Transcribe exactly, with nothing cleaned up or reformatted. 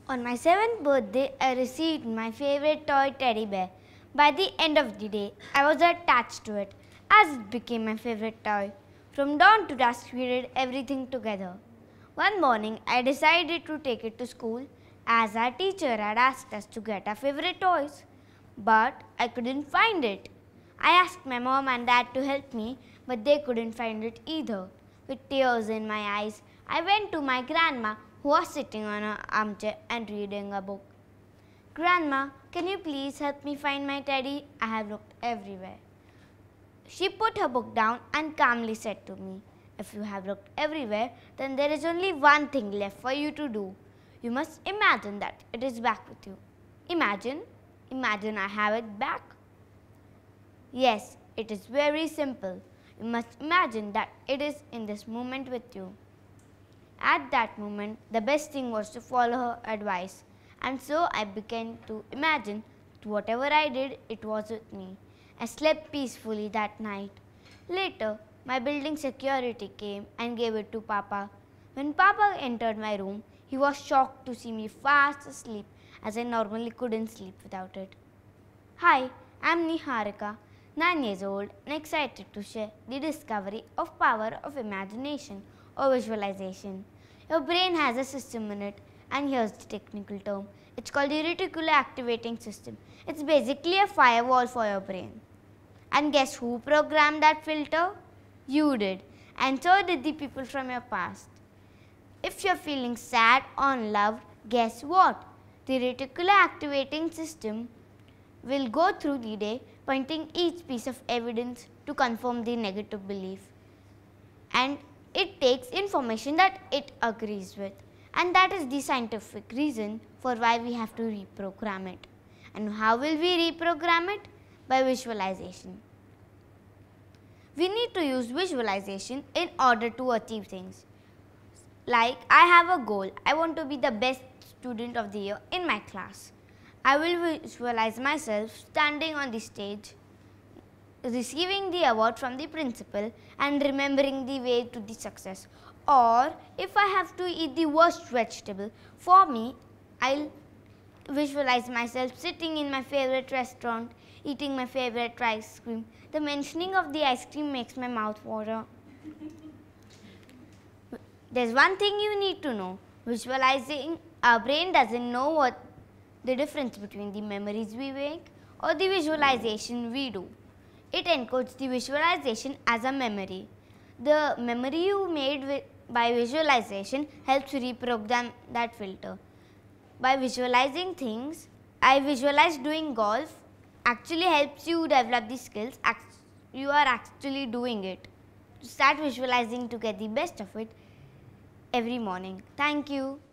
On my seventh birthday, I received my favorite toy teddy bear. By the end of the day, I was attached to it as it became my favorite toy. From dawn to dusk, we did everything together. One morning, I decided to take it to school as our teacher had asked us to get our favorite toys. But I couldn't find it. I asked my mom and dad to help me, but they couldn't find it either. With tears in my eyes, I went to my grandma, who was sitting on an armchair and reading a book. "Grandma, can you please help me find my teddy? I have looked everywhere." She put her book down and calmly said to me, "If you have looked everywhere, then there is only one thing left for you to do. You must imagine that it is back with you." Imagine? Imagine I have it back? Yes, it is very simple. You must imagine that it is in this moment with you. At that moment, the best thing was to follow her advice, and so I began to imagine that whatever I did, it was with me. I slept peacefully that night. Later, my building security came and gave it to Papa. When Papa entered my room, he was shocked to see me fast asleep, as I normally couldn't sleep without it. Hi, I'm Niharika, nine years old and excited to share the discovery of power of imagination or visualization. Your brain has a system in it, and here's the technical term. It's called the reticular activating system. It's basically a firewall for your brain. And guess who programmed that filter? You did, and so did the people from your past. If you're feeling sad or unloved, guess what? The reticular activating system will go through the day pointing each piece of evidence to confirm the negative belief. And it takes information that it agrees with. And that is the scientific reason for why we have to reprogram it. And how will we reprogram it? By visualization. We need to use visualization in order to achieve things. Like, I have a goal. I want to be the best student of the year in my class. I will visualize myself standing on the stage, receiving the award from the principal and remembering the way to the success. Or if I have to eat the worst vegetable, for me, I'll visualize myself sitting in my favorite restaurant, eating my favorite ice cream. The mentioning of the ice cream makes my mouth water. There's one thing you need to know. Visualizing, our brain doesn't know what the difference between the memories we make or the visualization we do. It encodes the visualization as a memory. The memory you made with, by visualization helps reprogram that filter. By visualizing things, I visualize doing golf actually helps you develop the skills. You are actually doing it. Start visualizing to get the best of it every morning. Thank you.